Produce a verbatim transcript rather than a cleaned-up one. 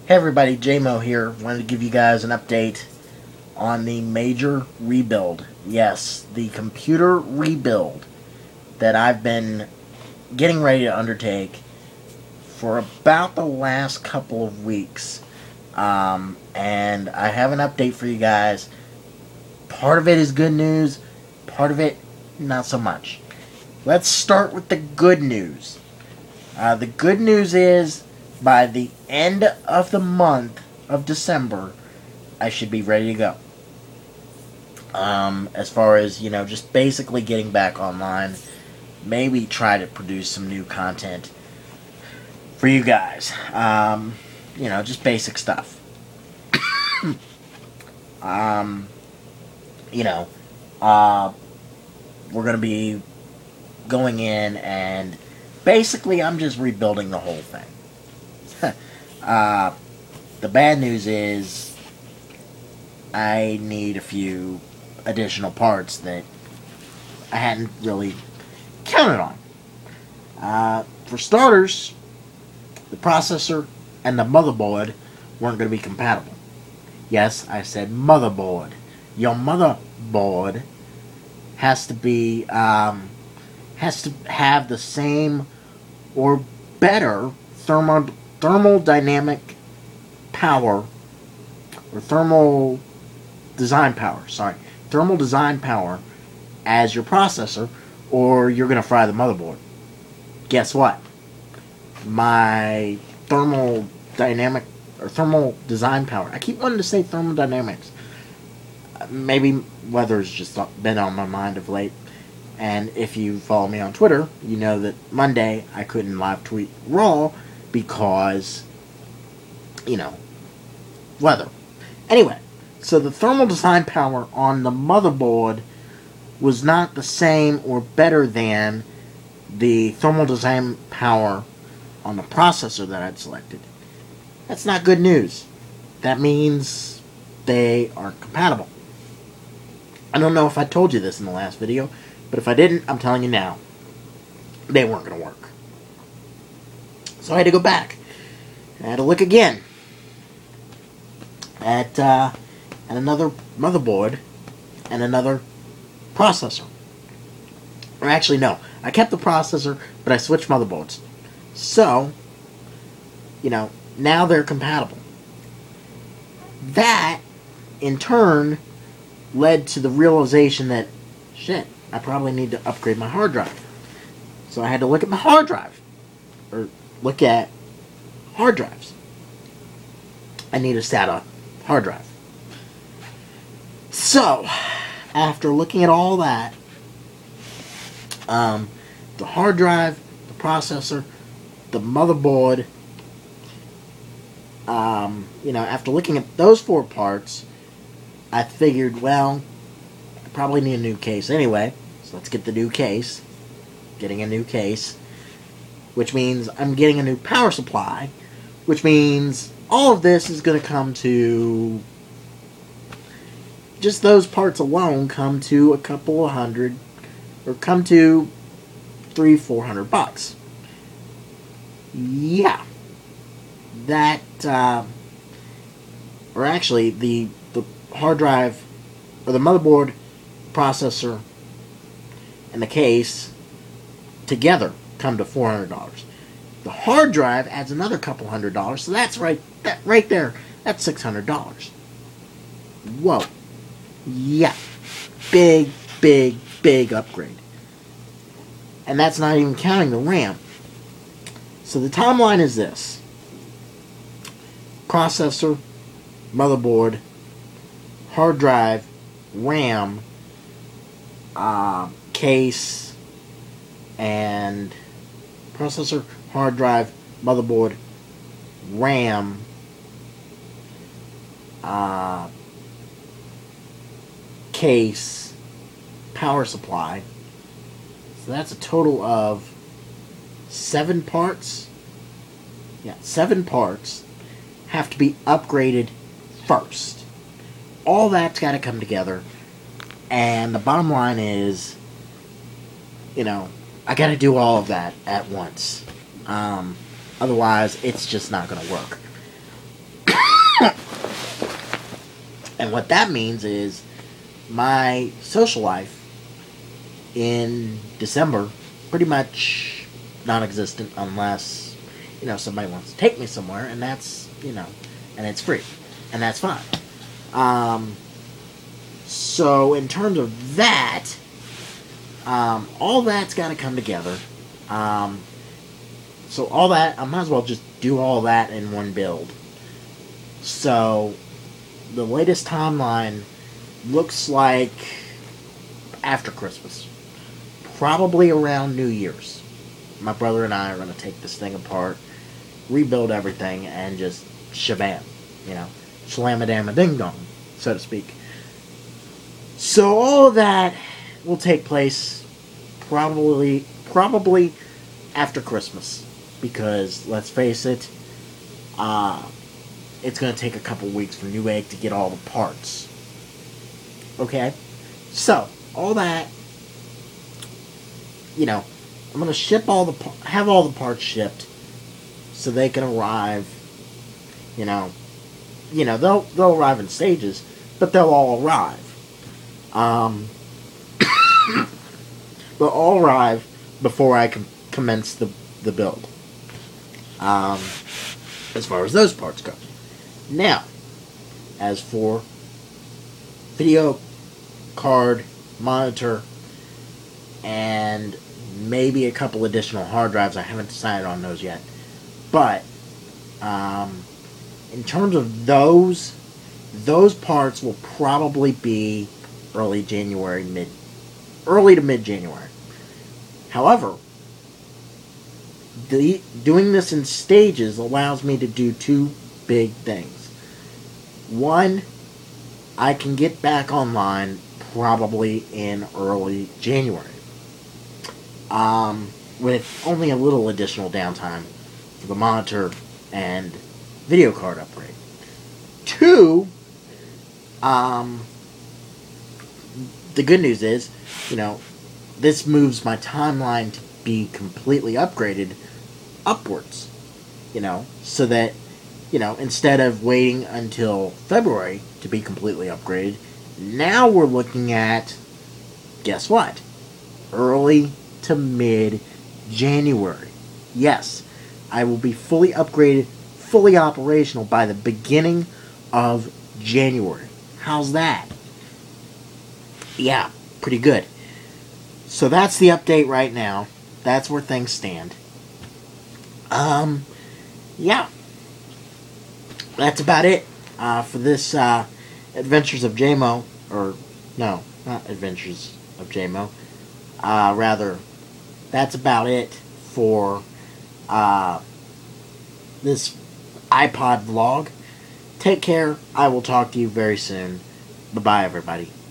Hey everybody, J Mo here. Wanted to give you guys an update on the major rebuild. Yes, the computer rebuild that I've been getting ready to undertake for about the last couple of weeks. Um, and I have an update for you guys. Part of it is good news, part of it not so much. Let's start with the good news. Uh, the good news is, by the end of the month of December, I should be ready to go. Um, as far as, you know, just basically getting back online. Maybe try to produce some new content for you guys. Um, you know, just basic stuff. um, you know, uh, we're going to be going in and basically I'm just rebuilding the whole thing. Uh, the bad news is I need a few additional parts that I hadn't really counted on. Uh, for starters, the processor and the motherboard weren't going to be compatible. Yes, I said motherboard. Your motherboard has to be, um, has to have the same or better thermo thermodynamic power, or thermal design power, sorry, thermal design power as your processor, or you're going to fry the motherboard. Guess what? My thermal dynamic, or thermal design power, I keep wanting to say thermodynamics. Maybe weather's just been on my mind of late. And if you follow me on Twitter, you know that Monday I couldn't live tweet Raw because, you know, weather. Anyway, so the thermal design power on the motherboard was not the same or better than the thermal design power on the processor that I'd selected. That's not good news. That means they aren't compatible. I don't know if I told you this in the last video, but if I didn't, I'm telling you now. They weren't going to work. So I had to go back. I had to look again at, uh, at another motherboard and another processor. Or actually, no. I kept the processor, but I switched motherboards. So, you know, now they're compatible. That, in turn, led to the realization that, shit, I probably need to upgrade my hard drive. So I had to look at my hard drive. Or look at hard drives. I need a SATA hard drive. So, after looking at all that, um, the hard drive, the processor, the motherboard, um, you know, after looking at those four parts, I figured, well, I probably need a new case anyway. So let's get the new case. Getting a new case. Which means I'm getting a new power supply. Which means all of this is going to come to... Just those parts alone come to a couple of hundred... Or come to three, four hundred bucks. Yeah. That, uh... Or actually, the, the hard drive... Or the motherboard, processor, and the case together come to four hundred dollars. The hard drive adds another couple hundred dollars, so that's right that right there, that's six hundred dollars. Whoa. Yeah. Big, big, big upgrade. And that's not even counting the RAM. So the timeline is this. Processor, motherboard, hard drive, RAM, uh, case, and processor, hard drive, motherboard, RAM, uh, case, power supply. So that's a total of seven parts. Yeah, seven parts have to be upgraded first. All that's got to come together. And the bottom line is, you know, I got to do all of that at once. Um, otherwise, it's just not going to work. And what that means is my social life in December pretty much non-existent unless, you know, somebody wants to take me somewhere, and that's, you know, and it's free, and that's fine. Um, so in terms of that, um, all that's got to come together. Um, so all that, I might as well just do all that in one build. So the latest timeline looks like after Christmas. Probably around New Year's. My brother and I are going to take this thing apart, rebuild everything, and just shabam. You know, slam-a-dam-a-ding-dong, so to speak. So all of that will take place probably, probably after Christmas. Because, let's face it, uh, it's going to take a couple weeks for Newegg to get all the parts. Okay? So, all that, you know, I'm going to ship all the, have all the parts shipped so they can arrive, you know, you know, they'll, they'll arrive in stages, but they'll all arrive. Um, they'll all arrive before I can commence the, the build. Um, as far as those parts go. Now, as for video card, monitor, and maybe a couple additional hard drives, I haven't decided on those yet. But, um, in terms of those, those parts will probably be early January, mid, early to mid-January. However, the, doing this in stages allows me to do two big things. One, I can get back online probably in early January. Um, with only a little additional downtime for the monitor and video card upgrade. Two, um, the good news is, you know, this moves my timeline to be completely upgraded upwards, you know, so that, you know, instead of waiting until February to be completely upgraded, now we're looking at, guess what? Early to mid-January. Yes, I will be fully upgraded, fully operational by the beginning of January. How's that? Yeah, pretty good. So that's the update right now. That's where things stand. Um, yeah. That's about it uh, for this uh, Adventures of J M O. Or, no, not Adventures of J M O. Uh, rather, that's about it for uh, this iPod vlog. Take care. I will talk to you very soon. Bye-bye, everybody.